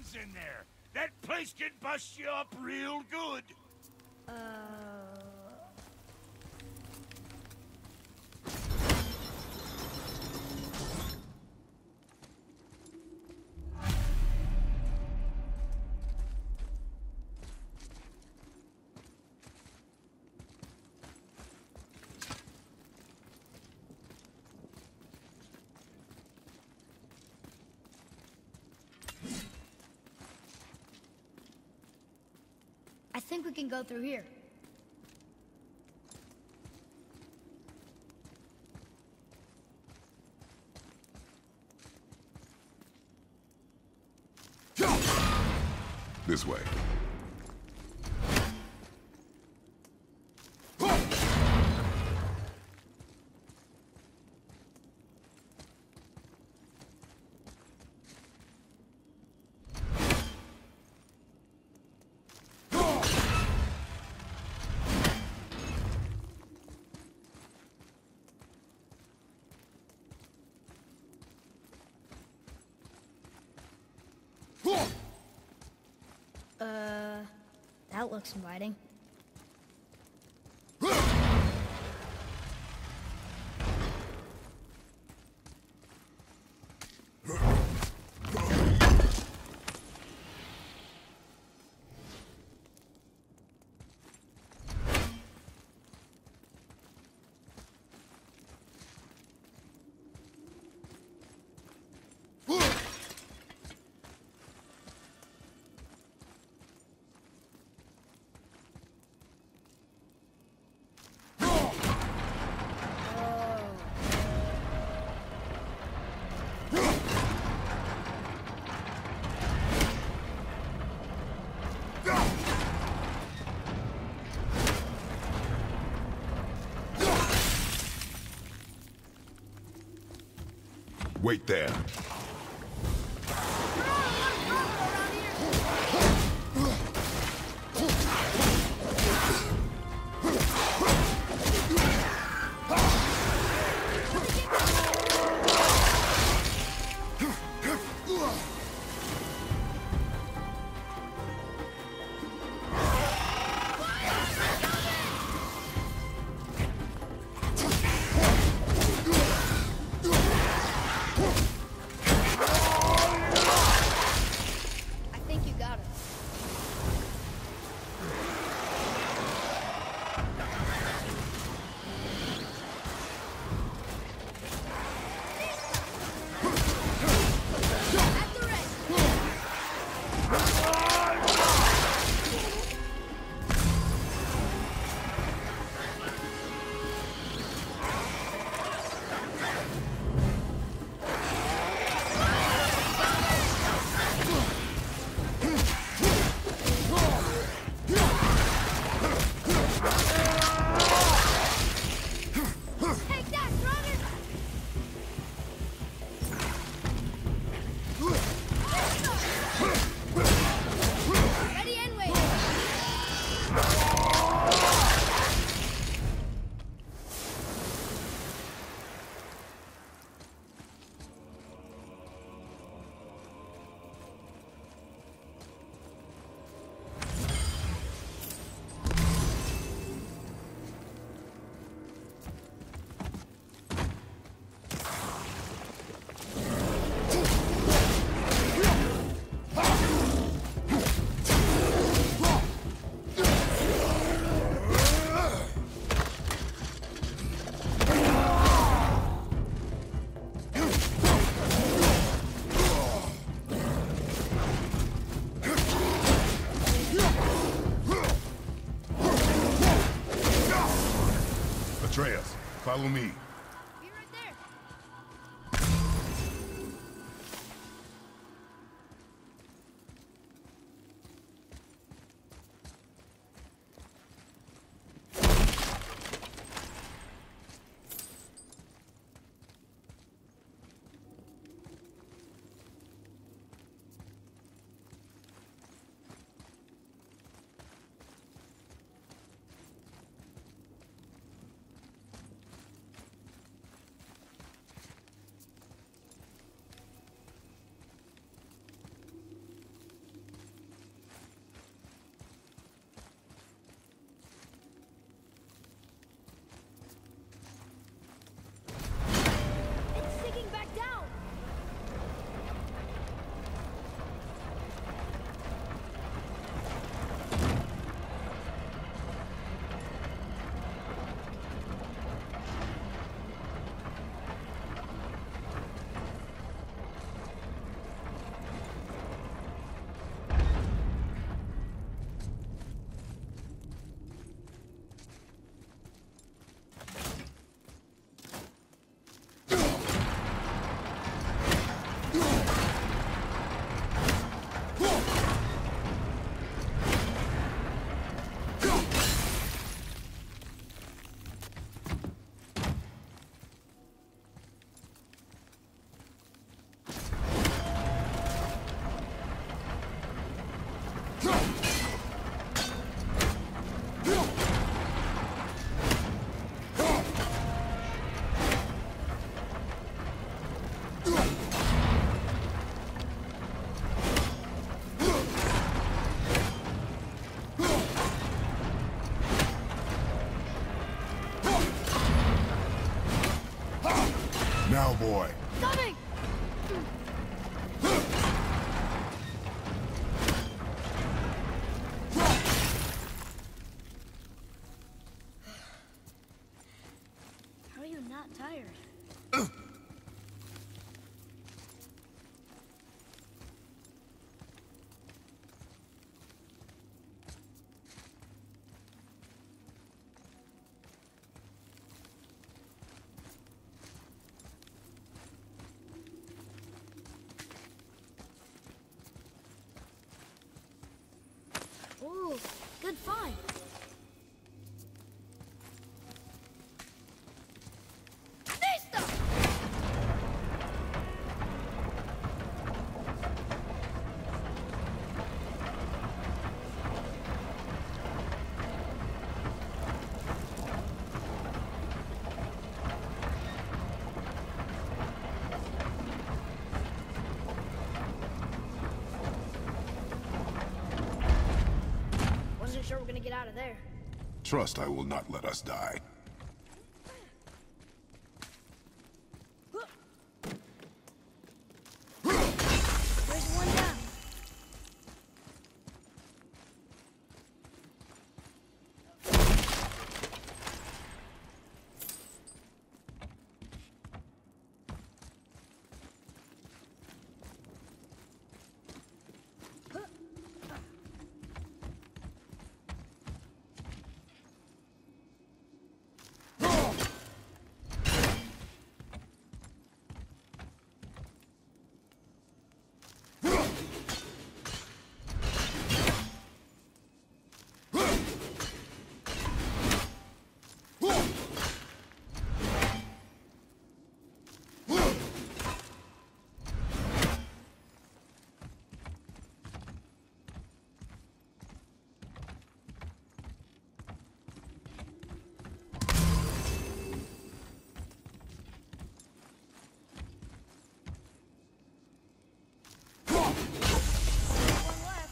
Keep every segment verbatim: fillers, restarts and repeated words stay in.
guards in there. That place can bust you up real good. Uh... I think we can go through here. This way. Uh, that looks inviting. Wait there. Atreus, follow me. Be right there. boy. Coming! How are you not tired? Ooh, good find. Listo! Wasn't sure we're gonna get out of there. Trust I will not let us die. There's one down. One left.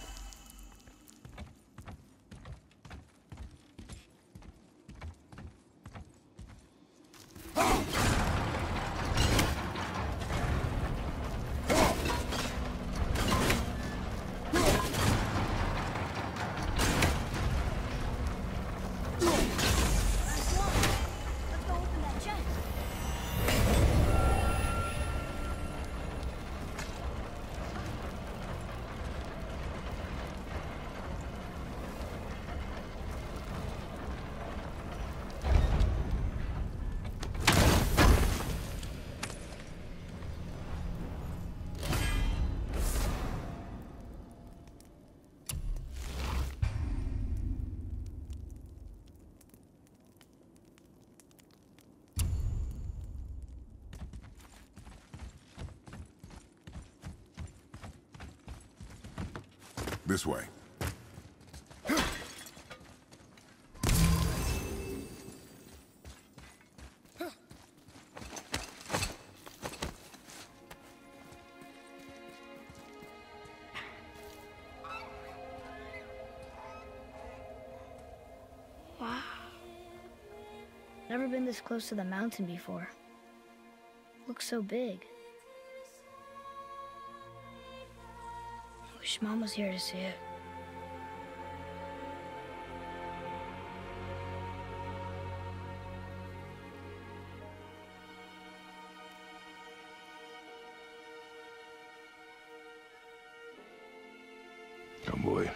Last one. Let's go open that chest. This way. Wow. Never been this close to the mountain before. Looks so big. Wish Mom was here to see it. Come, boy.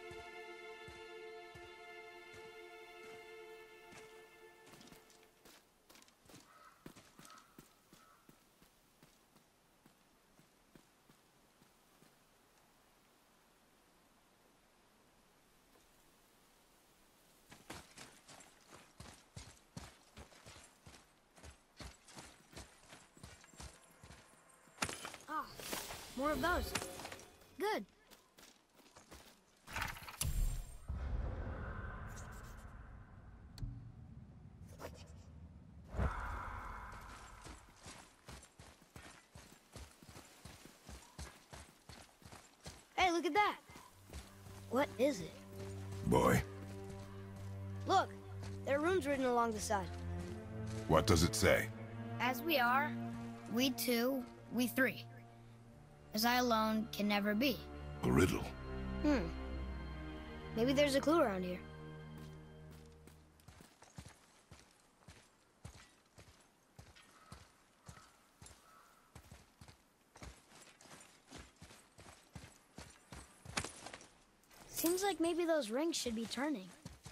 Ah, more of those. Good. Hey, look at that. What is it? Boy, Look, there are runes written along the side. what does it say? As we are, We two, we three. As I alone can never be. A riddle. Hmm. Maybe there's a clue around here. Seems like maybe those rings should be turning.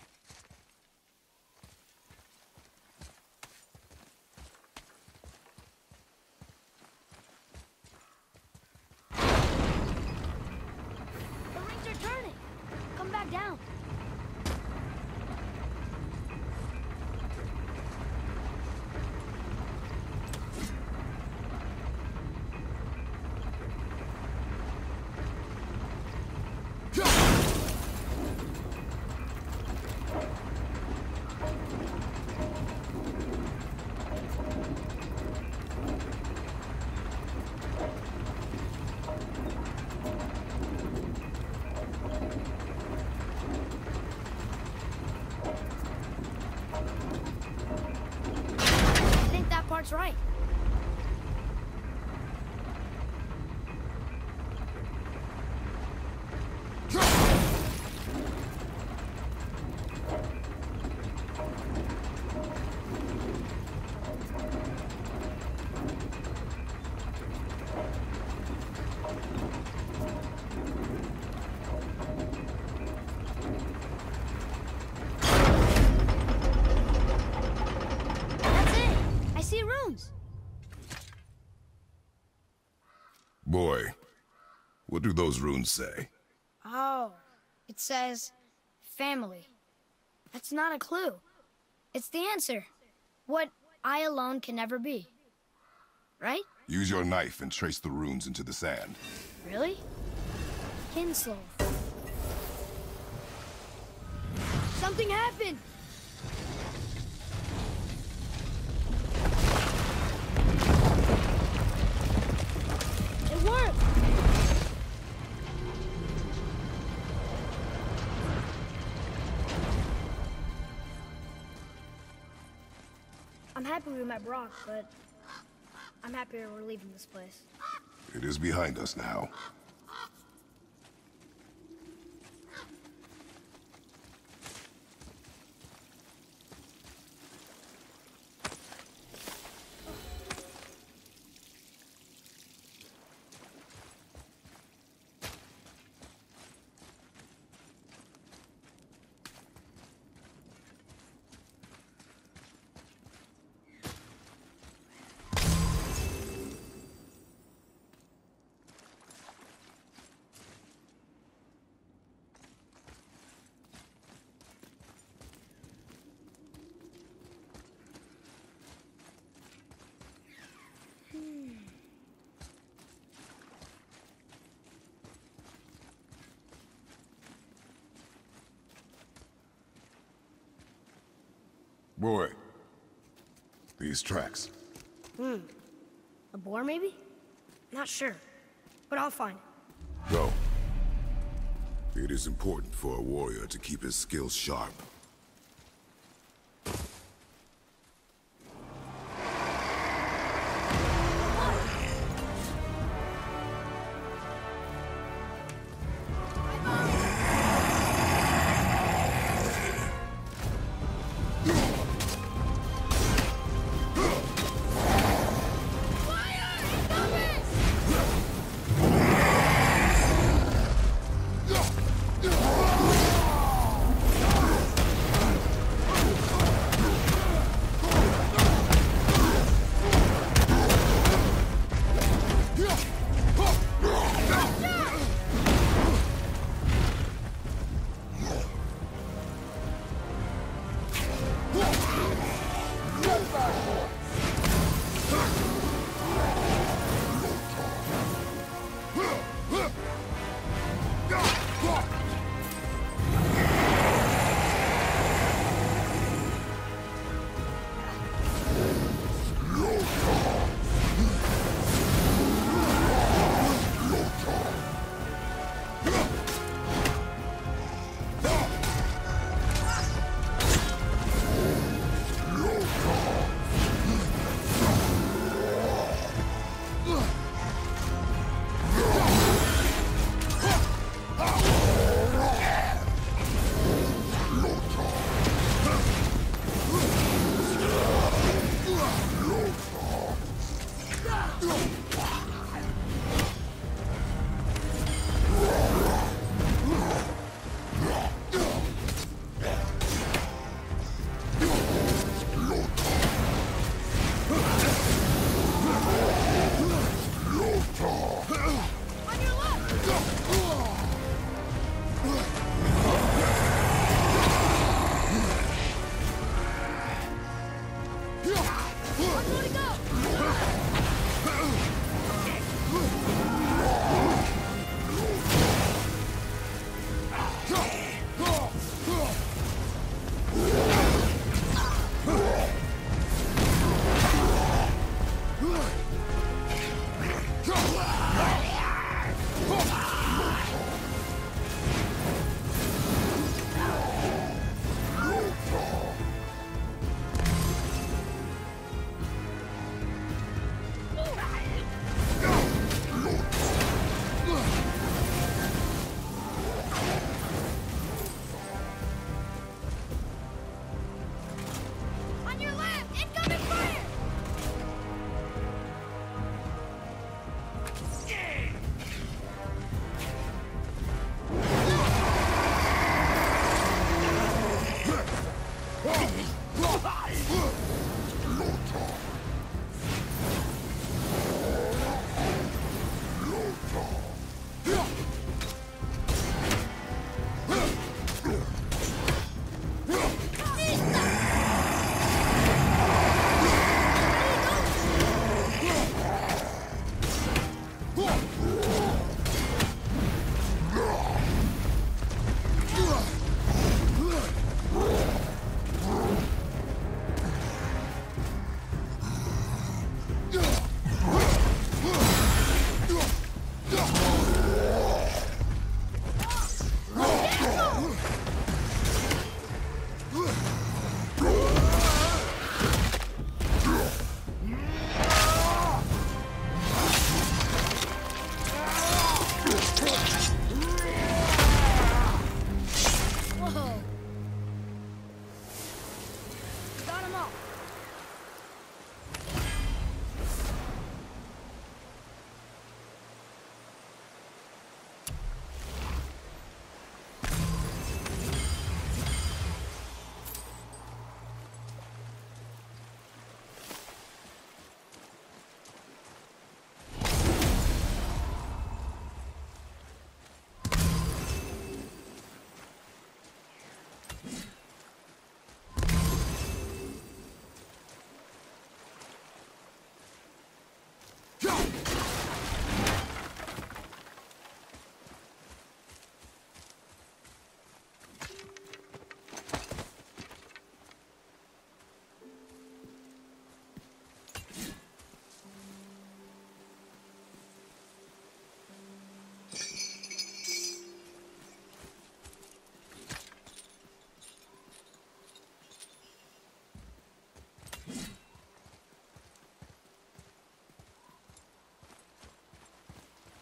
The rings are turning. Come back down. I think that part's right. That's it. I see runes. Boy, what do those runes say? Oh, it says family. That's not a clue. It's the answer. What I alone can never be. Right? Use your knife and trace the runes into the sand. Really? Kinslow. Something happened. It worked. I'm happy we met Brock, but I'm happier we're leaving this place. It is behind us now. Boy, these tracks. Hmm. A boar, maybe? Not sure, but I'll find it. Go. It is important for a warrior to keep his skills sharp.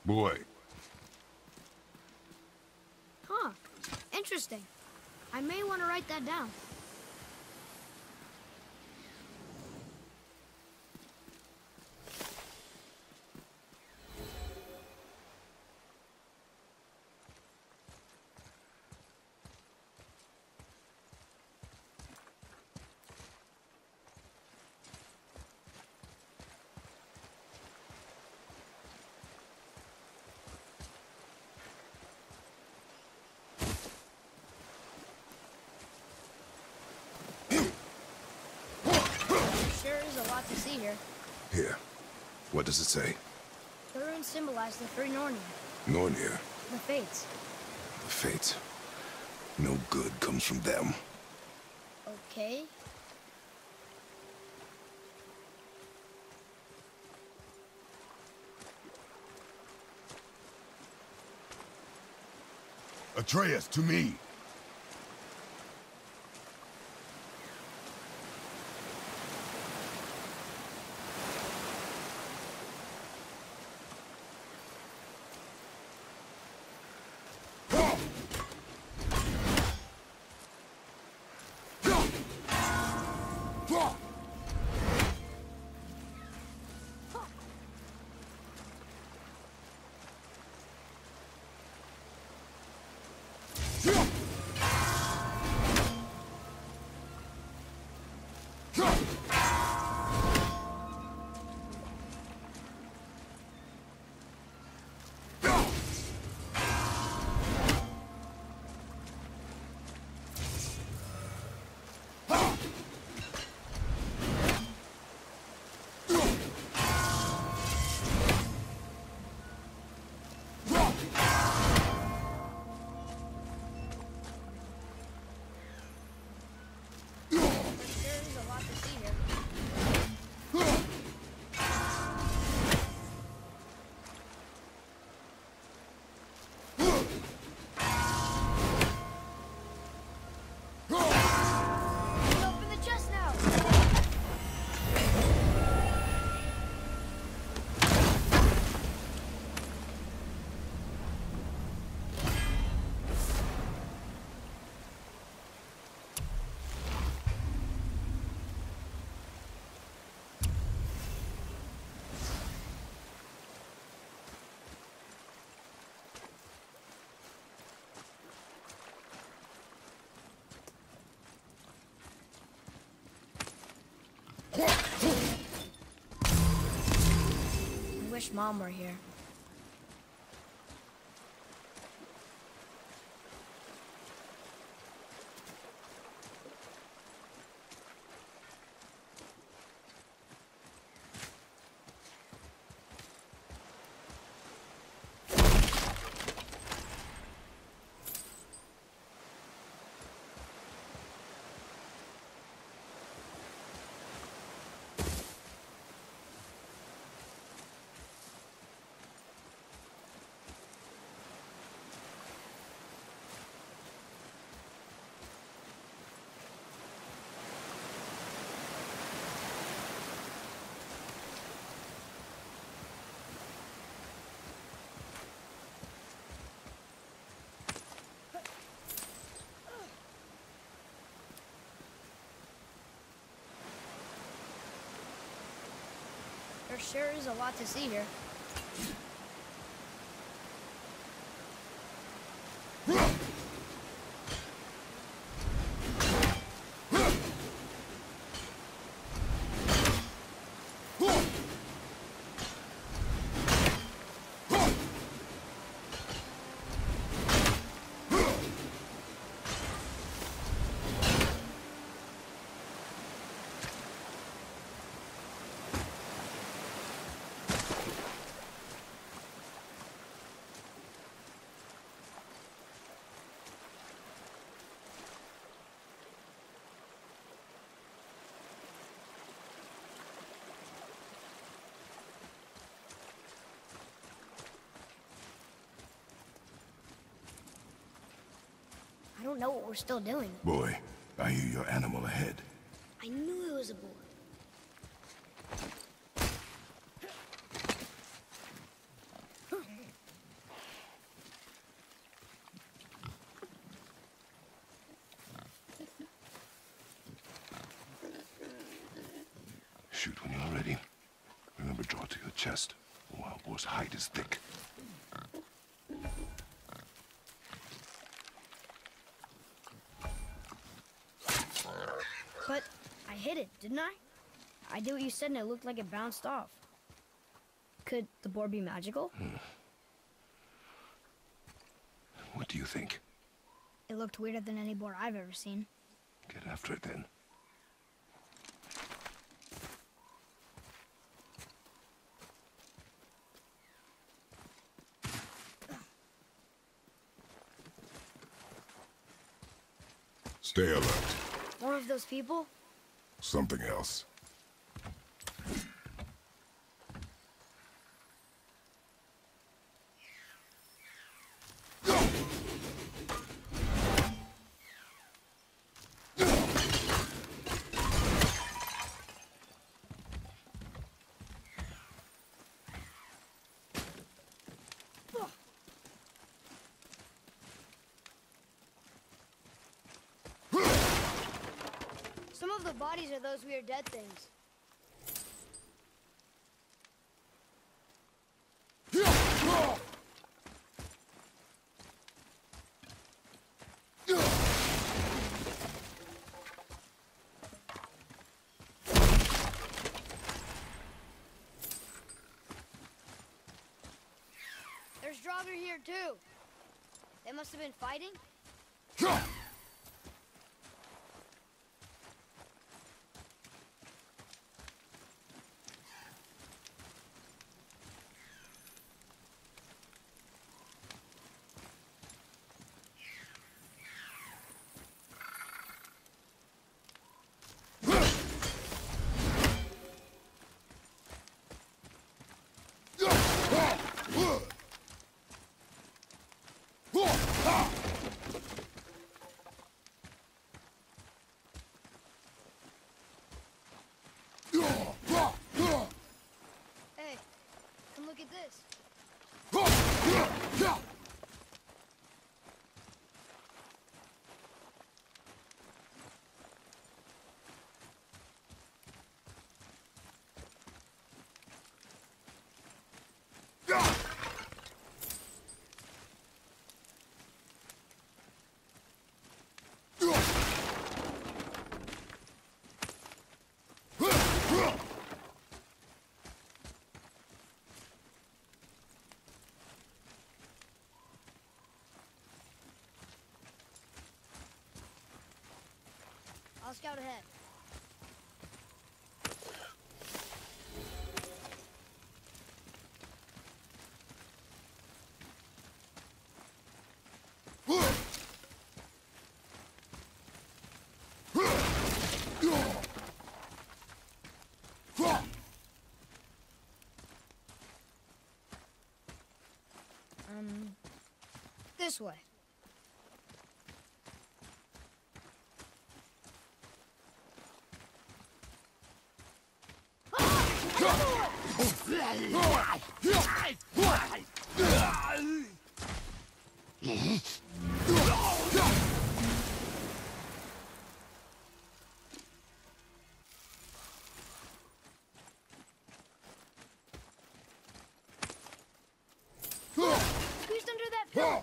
Boy. Huh. Interesting. I may want to write that down. There is a lot to see here. Here. What does it say? The runes symbolize the three Nornir, Nornir. the Fates. The Fates. No good comes from them. Okay. Atreus, to me! I wish Mom were here. There sure is a lot to see here. I don't know what we're still doing. Boy, I hear your animal ahead. I knew it was a boar. Shoot when you're ready. Remember, draw to your chest. The wild boar's hide is thick. But I hit it, didn't I? I did what you said and it looked like it bounced off. Could the boar be magical? Hmm. What do you think? It looked weirder than any boar I've ever seen. Get after it then. Stay alert. More of those people? Something else. Some of the bodies are those weird dead things. There's Draugr here too. They must have been fighting. Hey, come look at this. I'll scout ahead. Um, this way. Squeezed under that pillar.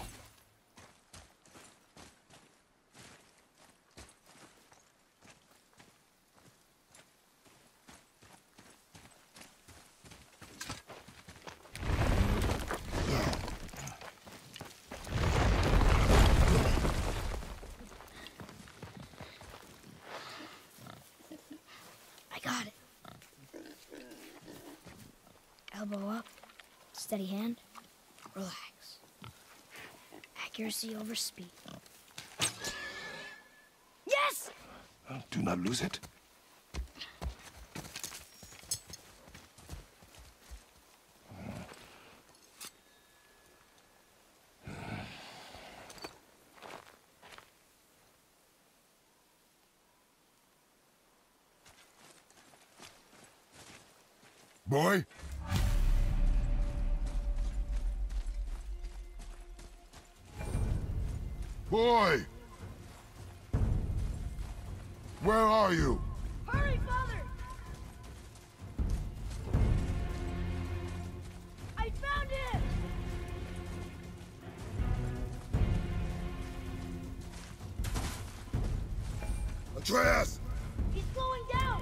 I got it. Elbow up, steady hand, relax. Accuracy over speed. Yes! Uh, do not lose it. Boy? Boy! Where are you? Hurry, Father! Atreus! He's slowing down!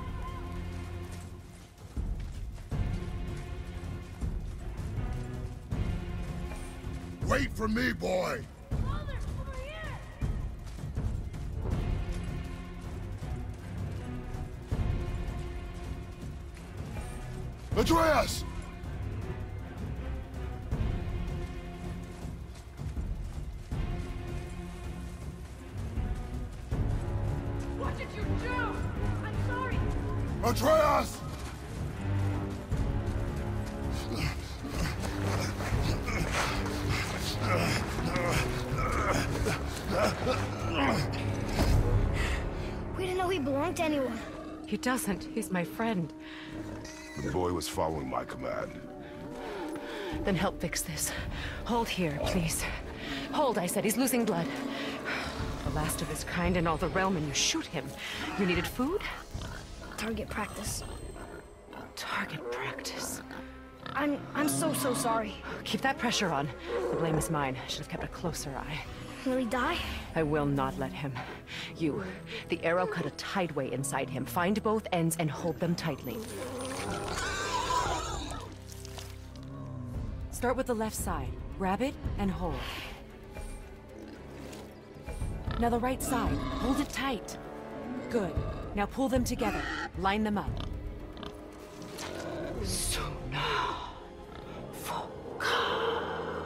Wait for me, boy! Father, over here! Atreus! What did you do? I'm sorry! Atreus! We didn't know he belonged to anyone. He doesn't. He's my friend. The boy was following my command. Then help fix this. Hold here, please. Hold, I said. He's losing blood. The last of his kind in all the realm, and you shoot him. You needed food? Target practice. Target practice. I'm... I'm so, so sorry. Keep that pressure on. The blame is mine. I should have kept a closer eye. Will he die? I will not let him. You, the arrow cut a tideway inside him. Find both ends and hold them tightly. Start with the left side. Grab it and hold. Now the right side. Hold it tight. Good. Now pull them together. Line them up. Suna. Foka.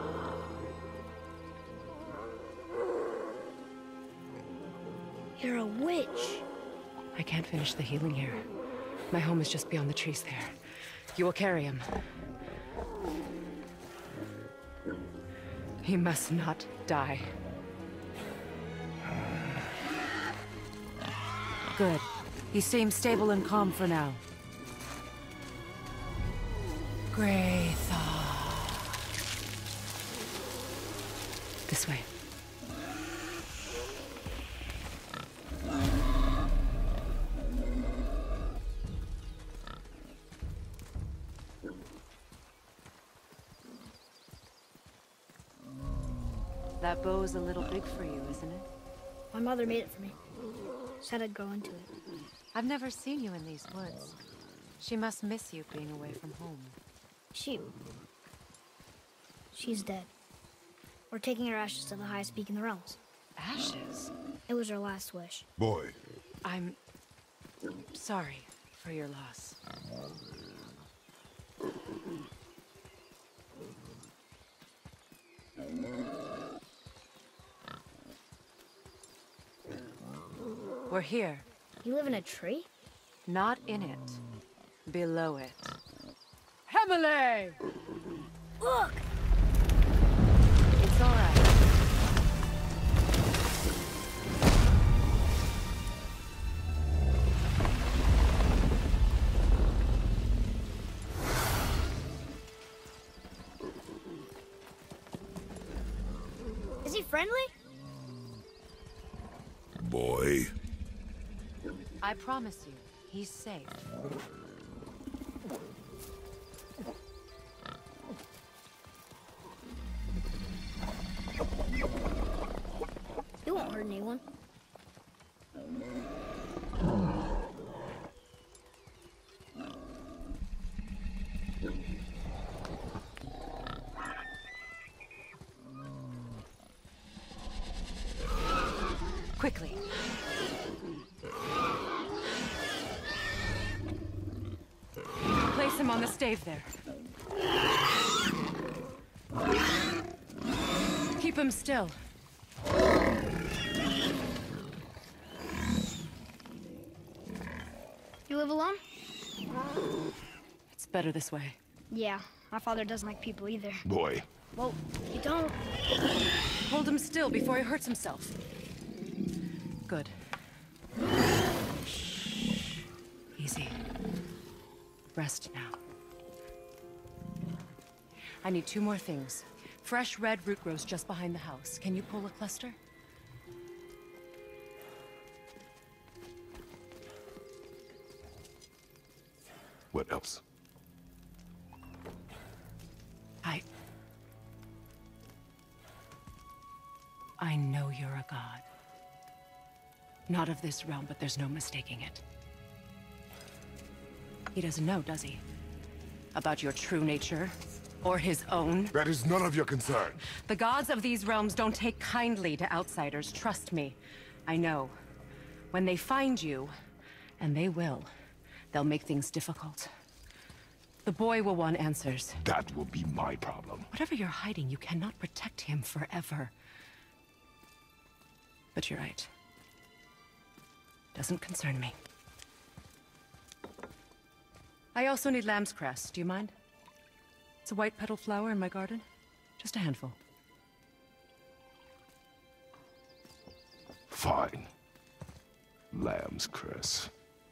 You're a witch. I can't finish the healing here. My home is just beyond the trees there. You will carry him. He must not die. Good. He seems stable and calm for now. Greythaw. This way. That bow's a little big for you, isn't it? My mother made it for me. Said I'd grow into it. I've never seen you in these woods. She must miss you being away from home. She... She's dead. We're taking her ashes to the highest peak in the realms. Ashes? It was her last wish. Boy, I'm... sorry for your loss. We're here. You live in a tree? Not in it. Below it. Hemele! Look! It's all right. Is he friendly? boy. I promise you, he's safe. He won't hurt anyone. Quickly. Place him on the stave there. Keep him still. You live alone? It's better this way. Yeah, my father doesn't like people either. Boy. Well, you don't... Hold him still before he hurts himself. Good. Easy. Rest now. I need two more things. Fresh red root grows just behind the house. Can you pull a cluster? What else? I... I know you're a god. Not of this realm, but there's no mistaking it. He doesn't know, does he? About your true nature? Or his own? That is none of your concern. The gods of these realms don't take kindly to outsiders, trust me. I know. When they find you, and they will, they'll make things difficult. The boy will want answers. That will be my problem. Whatever you're hiding, you cannot protect him forever. But you're right. Doesn't concern me. I also need lamb's cress. Do you mind? It's a white petal flower in my garden. Just a handful. Fine. Lamb's cress.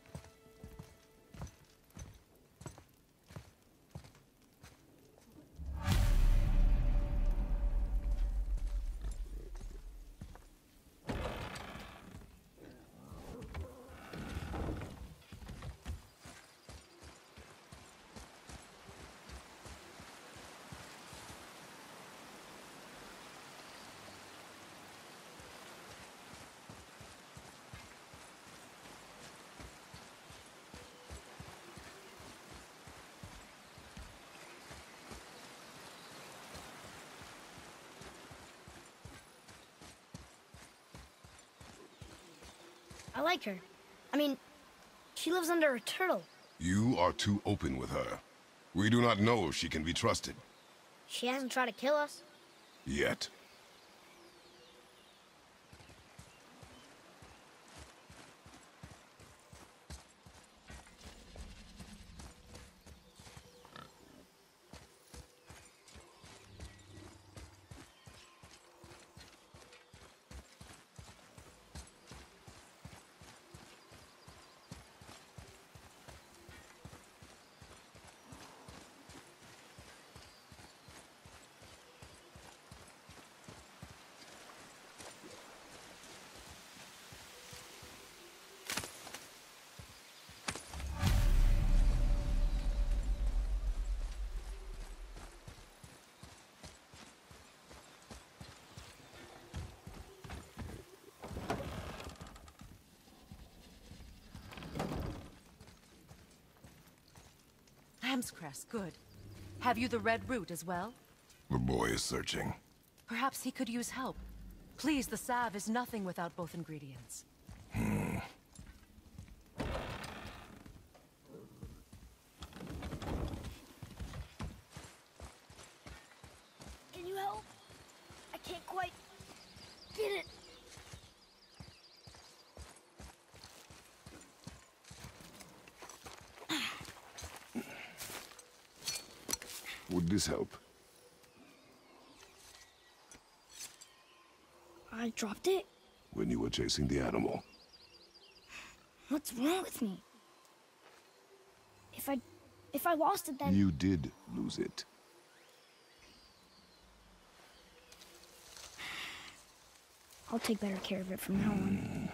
I like her. I mean, she lives under a turtle. You are too open with her. We do not know if she can be trusted. She hasn't tried to kill us. Yet. Lamb's cress, good. Have you the red root as well? The boy is searching. Perhaps he could use help. Please, the salve is nothing without both ingredients. Hmm. Can you help? I can't quite get it. Would this help? I dropped it? When you were chasing the animal. What's wrong with me? If I... if I lost it, then... You did lose it. I'll take better care of it from now on.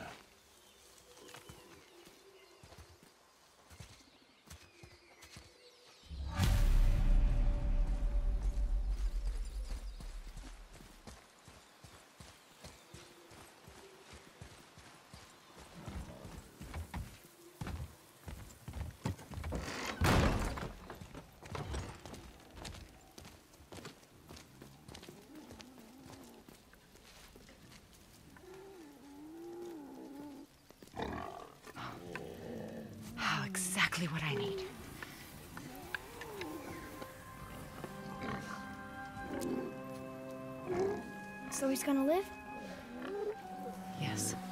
Exactly what I need. So he's gonna live? Yes.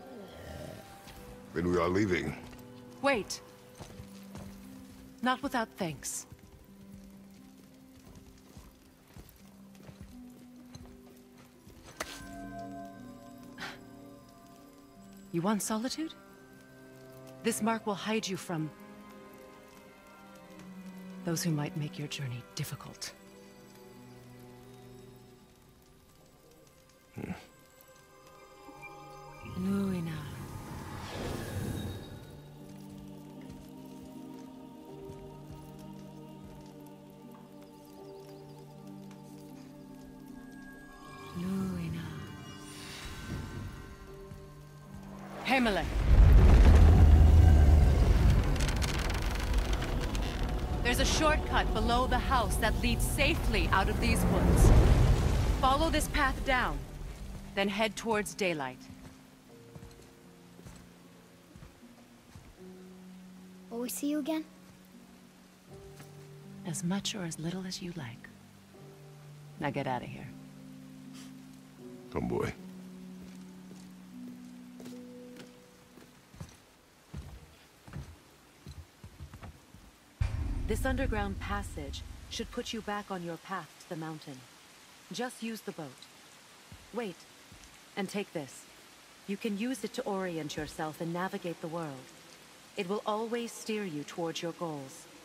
Then we are leaving. Wait. Not without thanks. You want solitude? This mark will hide you from those who might make your journey difficult. Hmm. Luina. Luina. Himalay. There's a shortcut below the house that leads safely out of these woods. Follow this path down, then head towards daylight. Will we see you again? As much or as little as you like. Now get out of here. Come, boy. This underground passage should put you back on your path to the mountain. Just use the boat. Wait, and take this. You can use it to orient yourself and navigate the world. It will always steer you towards your goals.